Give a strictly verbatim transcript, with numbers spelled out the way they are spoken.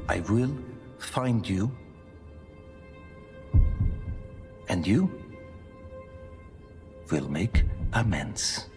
I will find you. And you will make amends.